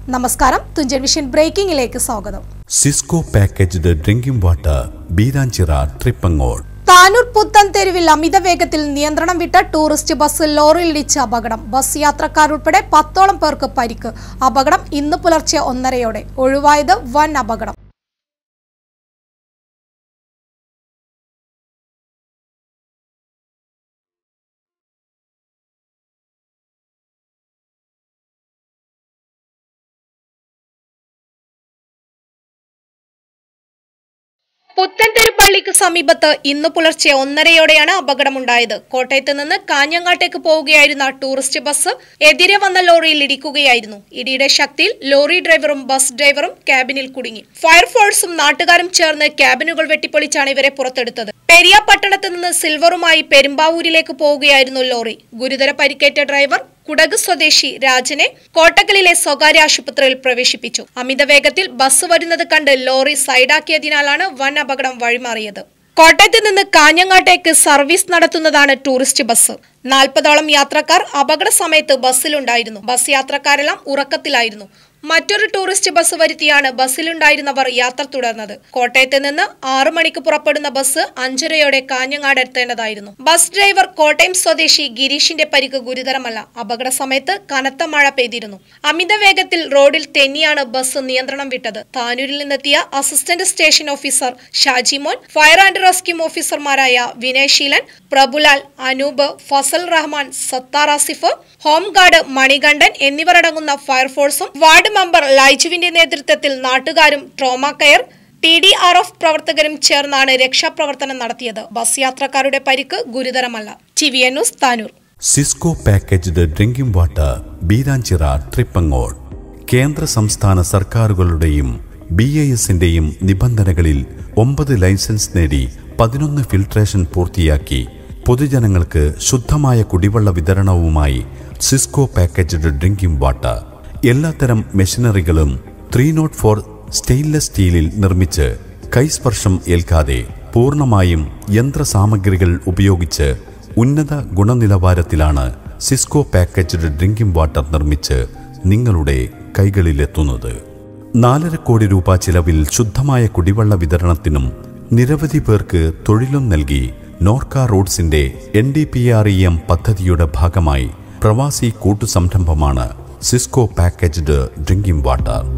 നമസ്കാരം, തുഞ്ചൻ വിഷൻ ബ്രേക്കിംഗിലേക്ക് സ്വാഗതം. Sisco packaged drinking water Beeranchira Thrippangode. Tanur പുത്തൻ തെരുവിൽ അമിത വേഗത്തിൽ നിയന്ത്രണം വിട്ട ടൂറിസ്റ്റ് ബസ് ലോറിയിലിടിച്ച് അപകടം. ബസ് യാത്രക്കാരുൾപ്പെടെ 10ഓളം പേർക്ക് പരിക്ക്. അപകടം ഇന്ന് പുലർച്ചെ 1:30-ഓടെ. ഒഴിവായത് വൻ അപകടം. പുത്തൻതെരു പള്ളിക്ക് സമീപത്ത് ഇന്ന് പുലർച്ചെ 1:30-ഓടെയാണ് അപകടമുണ്ടായത്. കോട്ടയത്ത് നിന്ന് കാഞ്ഞങ്ങാട്ടേക്ക് പോവുകയായിരുന്ന ടൂറിസ്റ്റ് ബസ് എതിരെ വന്ന ലോറിയിൽ ഇടിക്കുകയായിരുന്നു. ഇടിയുടെ ശക്തിയിൽ ലോറി ഡ്രൈവറും ബസ് ഡ്രൈവറും ക്യാബിനിൽ കുടുങ്ങി. ഫയർഫോഴ്സും നാട്ടുകാരും ചേർന്ന് ക്യാബിനുകൾ വെട്ടിപ്പൊളിച്ചാണ് ഇവരെ പുറത്തെടുത്തത്. പെരിയ പട്ടണത്ത് നിന്ന് സിൽവറുമായി പെരുമ്പാവൂരിലേക്ക് പോവുകയായിരുന്നു ലോറി. ഗുരുതര പരിക്കേറ്റ ഡ്രൈവർ കുടക് സ്വദേശി രാജനെ കോട്ടക്കലിലെ സ്വകാര്യ ആശുപത്രിയിൽ പ്രവേശിപ്പിച്ചു. അമിത വേഗത്തിൽ ബസ് വരുന്നത് കണ്ട് ലോറി സൈഡാക്കിയതിനാലാണ് വൻ അപകടം വഴിമാറിയത്. കോട്ടയത്ത് നിന്ന് കാഞ്ഞങ്ങാട്ടേക്ക് സർവീസ് നടത്തുന്നതാണ് ടൂറിസ്റ്റ് ബസ്. 40ഓളം യാത്രക്കാർ അപകട സമയത്ത് ബസ്സിലുണ്ടായിരുന്നു. ബസ് യാത്രക്കാരെല്ലാം ഉറക്കത്തിലായിരുന്നു. മറ്റൊരു ടൂറിസ്റ്റ് ബസ് വരുത്തിയാണ് ബസ്സിലുണ്ടായിരുന്നവർ യാത്ര തുടർന്നത്. കോട്ടയത്ത് നിന്ന് 6 മണിക്ക് പുറപ്പെടുന്ന ബസ് 5:30-ഓടെ കാഞ്ഞങ്ങാട് എത്തേണ്ടതായിരുന്നു. ബസ് ഡ്രൈവർ കോട്ടയം സ്വദേശി ഗിരീഷിന്റെ പരിക്ക് ഗുരുതരമല്ല. അപകട സമയത്ത് കനത്ത മഴ പെയ്തിരുന്നു. അമിത വേഗത്തിൽ റോഡിൽ തെന്നിയാണ് ബസ് നിയന്ത്രണം വിട്ടത്. താനൂരിൽ നിന്നെത്തിയ assistant station officer Shajimon, fire and rescue ഓഫീസർമാരായ വിനയ് ശീലൻ, പ്രഭുലാൽ, അനൂപ്, ഫസൽ റഹ്മാൻ, സത്താർ ആസിഫ്, ഹോംഗാർഡ് മണികണ്ഠൻ എന്നിവരടങ്ങുന്ന ഫയർഫോഴ്സും വാർഡ് മെമ്പർ ലൈജുവിന്റെ നേതൃത്വത്തിൽ നാട്ടുകാരും ട്രോമ കെയർ TDRF പ്രവർത്തകരും ചേർന്നാണ് രക്ഷാപ്രവർത്തനം നടത്തിയത്. ബസ് യാത്രക്കാരുടെ പരിക്ക് ഗുരുതരമല്ല. TVN news, Tanur. Sisco packaged drinking water Beeranchira Thrippangode. കേന്ദ്ര സംസ്ഥാന സർക്കാരുകളുടെയും BIS-ന്റെയും നിബന്ധനകളിൽ 9 ലൈസൻസ് നേടി 11 ഫിൽട്രേഷൻ പൂർത്തിയാക്കി പൊതുജനങ്ങൾക്ക് ശുദ്ധമായ കുടിവെള്ള വിതരണവുമായി സിസ്കോ പാക്കേജ്ഡ് ഡ്രിങ്കിംഗ് വാട്ടർ. എല്ലാത്തരം മെഷീനറികളും 304 സ്റ്റെയിൻലെസ് സ്റ്റീലിൽ നിർമ്മിച്ച് കൈസ്പർശം ഏൽക്കാതെ പൂർണ്ണമായും യന്ത്രസാമഗ്രികൾ ഉപയോഗിച്ച് ഉന്നത ഗുണനിലവാരത്തിലാണ് സിസ്കോ പാക്കേജ്ഡ് ഡ്രിങ്കിംഗ് വാട്ടർ നിർമ്മിച്ച് നിങ്ങളുടെ കൈകളിലെത്തുന്നത്. 4.5 കോടി രൂപ ചിലവിൽ ശുദ്ധമായ കുടിവെള്ള വിതരണത്തിനും നിരവധി പേർക്ക് തൊഴിലും നൽകി നോർക്ക റൂട്ട്സിന്റെ NDPREM പദ്ധതിയുടെ ഭാഗമായി പ്രവാസി കൂട്ടുസംരംഭമാണ് സിസ്കോ പാക്കേജ്ഡ് ഡ്രിങ്കിംഗ് വാട്ടർ.